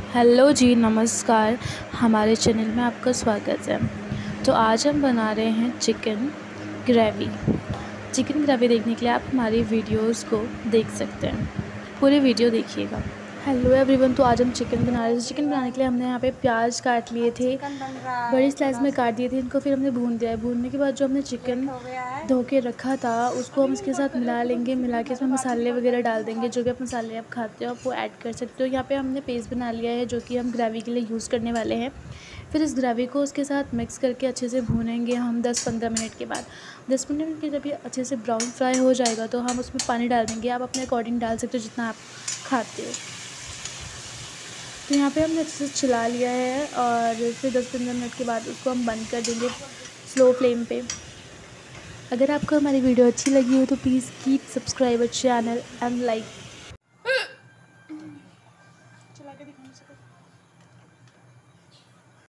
Hello जी, नमस्कार। हमारे channel में आपका स्वागत है। तो आज हम बना रहे हैं चिकन ग्रेवी। चिकन ग्रेवी देखने के लिए आप हमारी वीडियोस को देख सकते हैं। पूरी वीडियो देखिएगा। हेलो एवरीवन, तो आज हम चिकन बना रहे थे। चिकन बनाने के लिए हमने यहाँ पे प्याज काट लिए थे, बड़ी स्लाइस में काट दिए थे। इनको फिर हमने भून दिया है। भूनने के बाद जो हमने चिकन धो के रखा था उसको हम इसके साथ मिला लेंगे। मिला के इसमें मसाले वगैरह डाल देंगे। जो भी आप मसाले आप खाते हो आप वो ऐड कर सकते हो। यहाँ पे हमने पेस्ट बना लिया है जो कि हम ग्रेवी के लिए यूज़ करने वाले हैं। फिर इस ग्रेवी को उसके साथ मिक्स करके अच्छे से भूनेंगे हम 10-15 मिनट के बाद। 10-15 मिनट के जब ये अच्छे से ब्राउन फ्राई हो जाएगा तो हम उसमें पानी डाल देंगे। आप अपने अकॉर्डिंग डाल सकते हो जितना आप खाते हो। तो यहाँ पे हमने अच्छे से चला लिया है और फिर 10-15 मिनट के बाद उसको हम बंद कर देंगे स्लो फ्लेम पे। अगर आपको हमारी वीडियो अच्छी लगी हो तो please keep subscribe channel and like. चला के दिखाना।